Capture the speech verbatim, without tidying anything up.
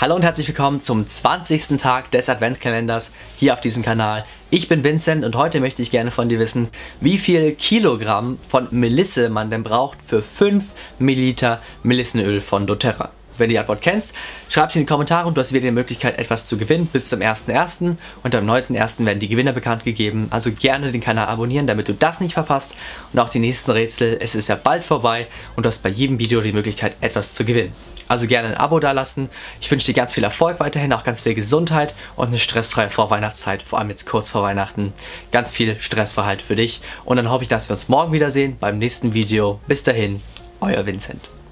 Hallo und herzlich willkommen zum zwanzigsten Tag des Adventskalenders hier auf diesem Kanal. Ich bin Vincent und heute möchte ich gerne von dir wissen, wie viel Kilogramm von Melisse man denn braucht für fünf Milliliter Melissenöl von doTERRA. Wenn du die Antwort kennst, schreib sie in die Kommentare und du hast wieder die Möglichkeit, etwas zu gewinnen bis zum ersten ersten und am neunten ersten werden die Gewinner bekannt gegeben. Also gerne den Kanal abonnieren, damit du das nicht verpasst und auch die nächsten Rätsel. Es ist ja bald vorbei und du hast bei jedem Video die Möglichkeit, etwas zu gewinnen. Also gerne ein Abo dalassen. Ich wünsche dir ganz viel Erfolg weiterhin, auch ganz viel Gesundheit und eine stressfreie Vorweihnachtszeit, vor allem jetzt kurz vor Weihnachten. Ganz viel stressfrei für dich und dann hoffe ich, dass wir uns morgen wiedersehen beim nächsten Video. Bis dahin, euer Vincent.